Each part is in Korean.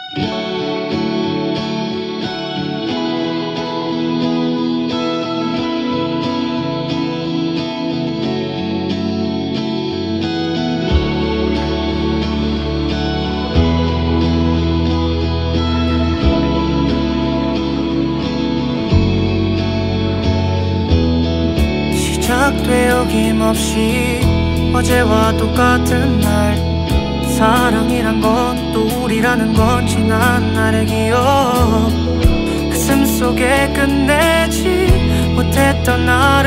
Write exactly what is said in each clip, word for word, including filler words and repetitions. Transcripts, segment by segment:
시작돼 어김없이 어제와 똑같은 날, 사랑이란 건 또 우리라는 건 지난 날의 기억, 가슴 속에 끝내지 못했던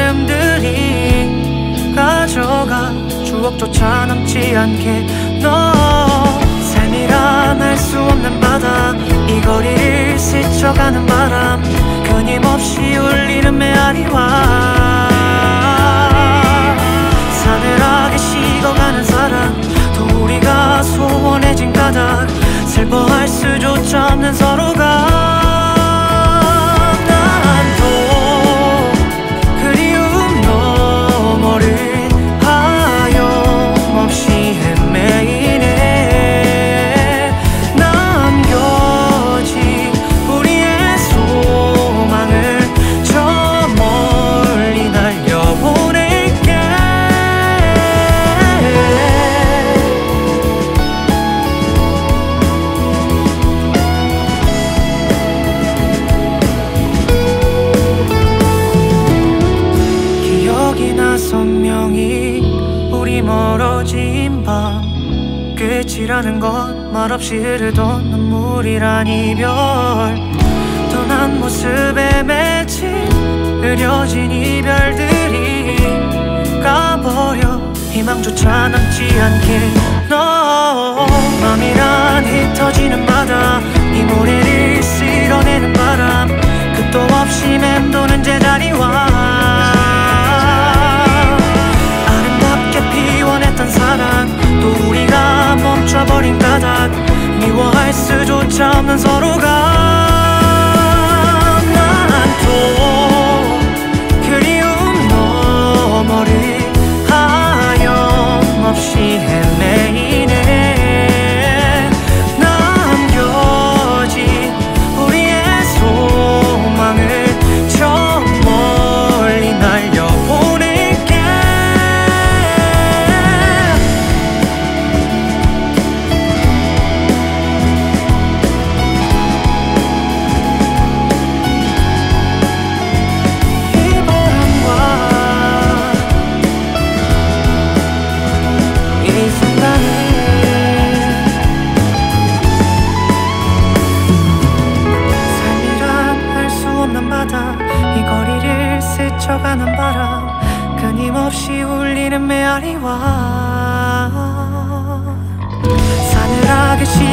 아름들이 가져가 추억조차 남지 않게. 너 삶이란 알 수 없는 바다, 이 거리를 스쳐가는 바람, 끊임없이 울리는 메아리와 사늘하게 식어가는 사랑, 또 우리가 소원해진 가닥, 슬퍼할 수조차 없는 서로가. 난 또 그리움 너머를 하염없이 헤매이네. 남겨진 우리의 소망을 저 멀리 날려보낼게. 기억이나 선명히 우리 멀어진 밤, 끝이라는 건 말없이 흐르던 눈물이란 이별, 떠난 모습에 맺힌 흐려진 이별들이 가버려 희망조차 남지 않게. 너 맘이란 흩어지는 바다, 이 모래를 쓸어내는 바람, 끝도 없이 맴도는 제자리와 피워냈던 사랑, 또 우리가 멈춰버린 까닭, 미워할 수조차 없는 서로가. 난 또 그리움 너머를 하염없이 헤매이네. 남겨진 우리의 소망을 저 멀리 날려보낼게. 이 거리를 스쳐가는 바람, 끊임없이 울리는 메아리와 사늘하게 시